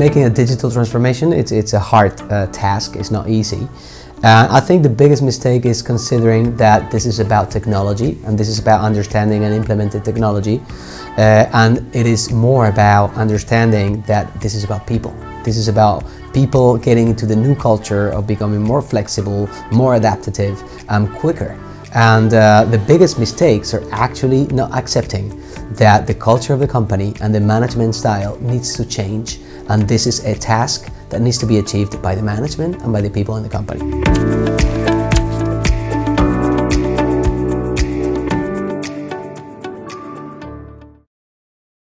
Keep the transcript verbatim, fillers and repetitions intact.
making a digital transformation, it's, it's a hard uh, task, it's not easy. Uh, I think the biggest mistake is considering that this is about technology and this is about understanding and implementing technology, uh, and it is more about understanding that this is about people. This is about people getting into the new culture of becoming more flexible, more adaptive, and quicker. And uh, the biggest mistakes are actually not accepting that the culture of the company and the management style needs to change, and this is a task that needs to be achieved by the management and by the people in the company.